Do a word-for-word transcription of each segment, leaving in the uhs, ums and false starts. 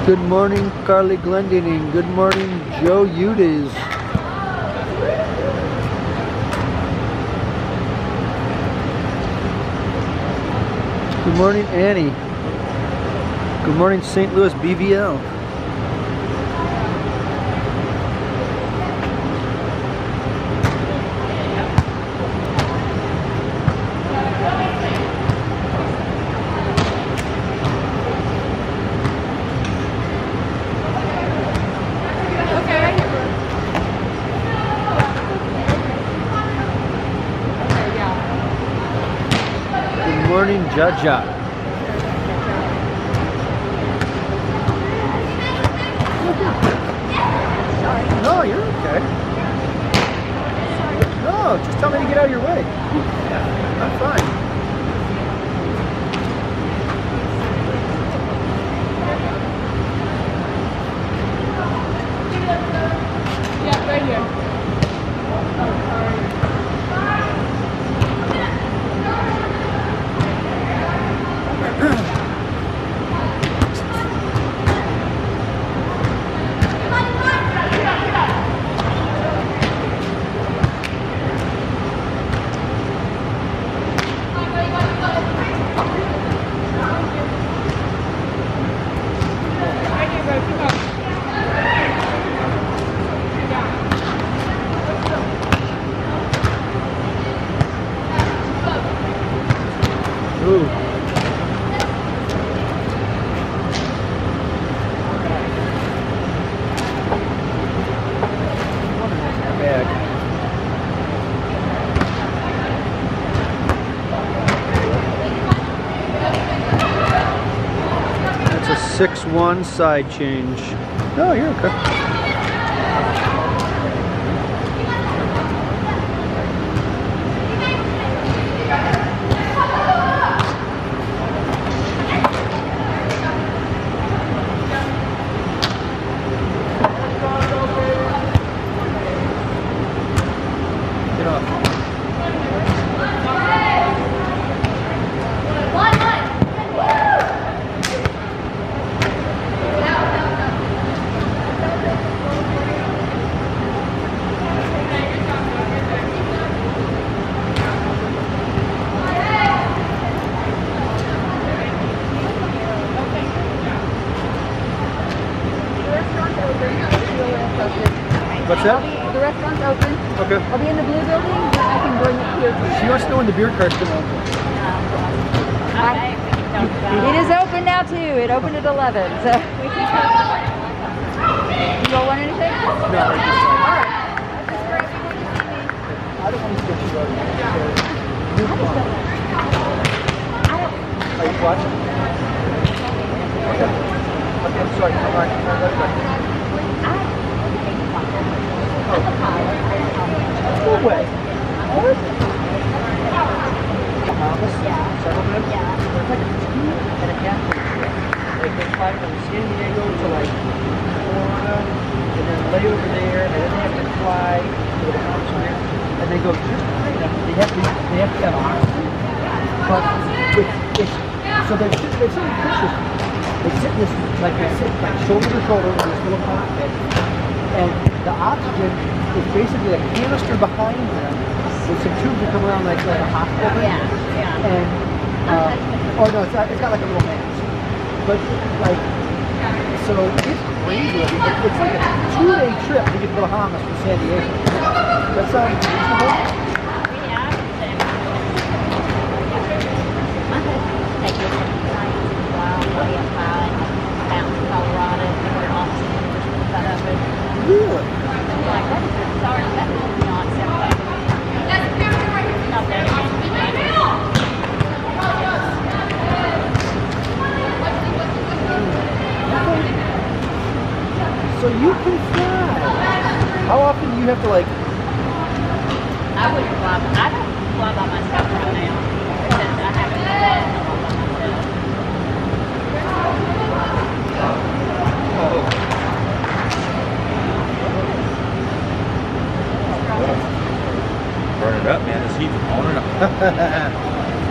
Good morning, Carly Glendinning. Good morning, Joe Udes. Good morning, Annie. Good morning, Saint Louis B V L. Good morning, Jaja. No, you're okay. No, just tell me to get out of your way. I'm fine. Yeah, right here. Ooh. Bag. That's a six one side change. No, you're okay. Get off. What's that? The restaurant's open. Okay. I'll be in the blue building, but I can bring it here. She wants to know when the beer cart's going to open. I, it is open now too. It opened at eleven. So. You all want anything? No, I just, All right. I don't want to get you out of here. Are you watching? Okay. Okay, I'm sorry. All right. All right. All right. Oh. No way. What? Bahamas? Yeah. Settlement? Yeah. It's like a two and a half week trip. Like they fly from San Diego to like Florida, and then lay over there, and then they have to fly to the Bahamas from there, and they go just high enough. They have to, they have to have oxygen. But it's, it's, so they're, they're sitting fishes. They sit in this, like they sit like shoulder to shoulder in this little cockpit. And the oxygen is basically a canister behind them with some tubes that come around like, like a hospital. Yeah, yeah. And, uh, oh no, it's, not, it's got like a little mask. But, like, so it's crazy. It's, it's like a two-day trip to get to the Bahamas from San Diego. That sounds reasonable? Yeah. My husband takes us from Wild way up high, out in Colorado, and we're off to cut up it. Really? Like, that's sorry, that's not separate. Not there. So you can fly. How often do you have to like? I wouldn't fly. I don't fly by myself right now because I haven't done it all by myself. Burn it up, man. This heat's on it up.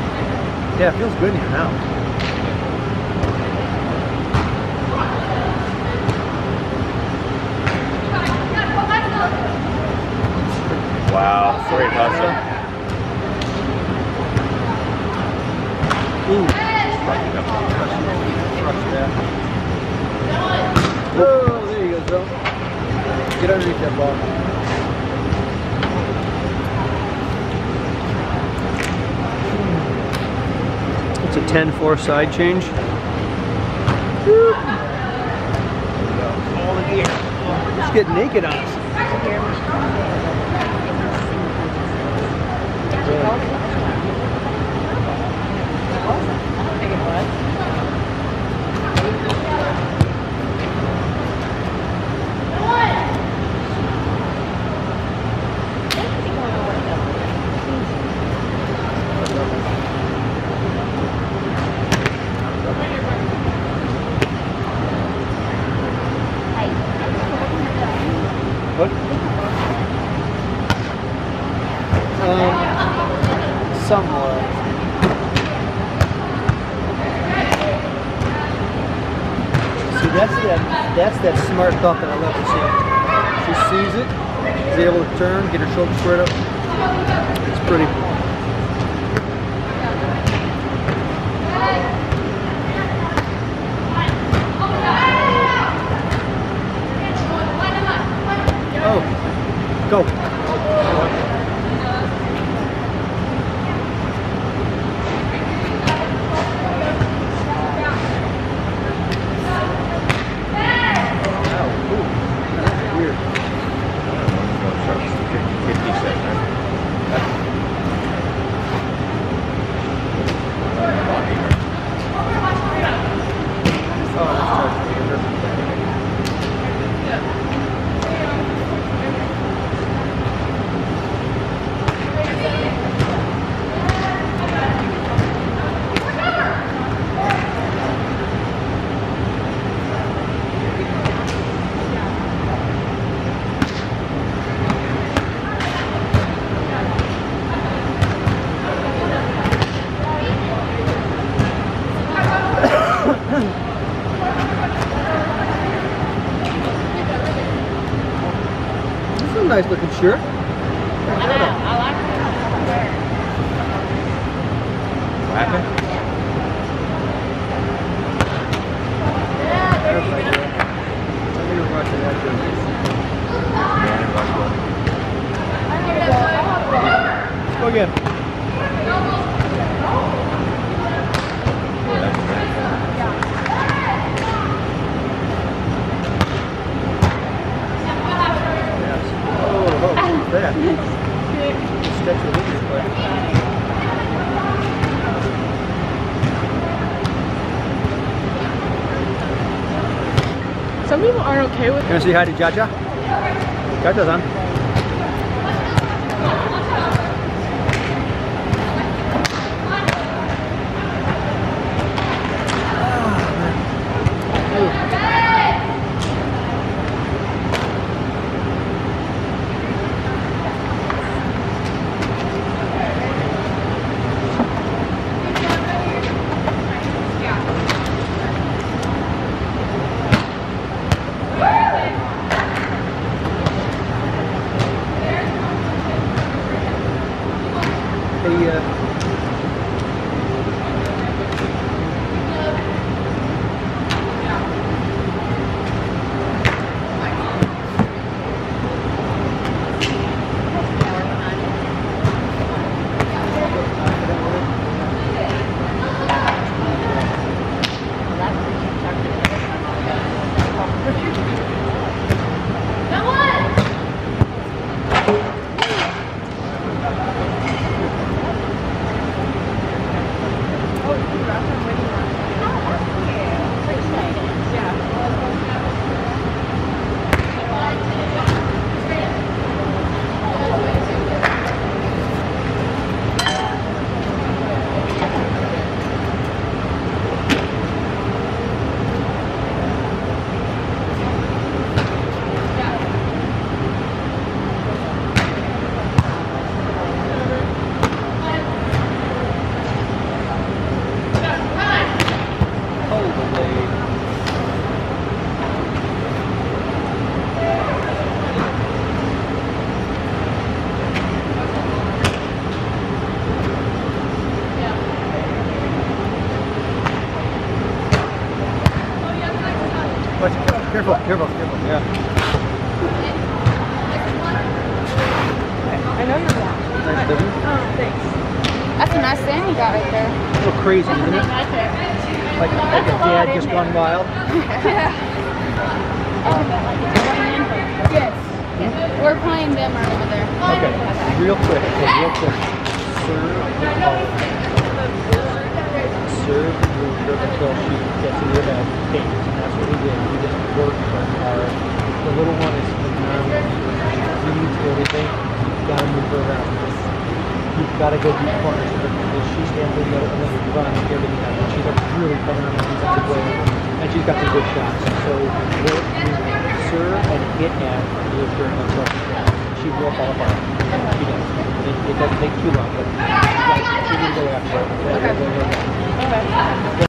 Yeah, it feels good in here now. Wow, great hustle. Ooh. Oh, there you go, Joe. Get underneath that ball. It's a ten four side change. Woo. All in here. Let's get naked on us. What? Um, somewhat. See, that's that, that's that smart thought that I love to see. She sees it, is able to turn, get her shoulder squared up. It's pretty. Oh, go. Nice looking shirt. I know, I like it. What happened? Go again. That. Stretch the leaders play. Some people aren't okay with it. Gonna say hi to Jaja? Jaja's on. Careful, careful, careful. Yeah. I know you're watching. Nice, Debbie. Oh, thanks. That's a nice stand you got right there. A little crazy, isn't it? Like, like a dad just gone wild. Yeah. Yes. We're playing dimmer over there. Okay, real quick, okay, real quick. Serve the color. Serve the mover until she gets into the bag. Paint. And that's what we did. We just worked her hard. The little one is phenomenal. She reads everything. You've got to move her around. You've got to go deep corners with her because she stands in the middle and then you run everything out. And she's a really phenomenal defensive player. And she's got some good shots. So work, serve, and hit at with her until she will fall apart. She does. It, it doesn't take too long, but you guys, you need to go after it. Okay. Okay.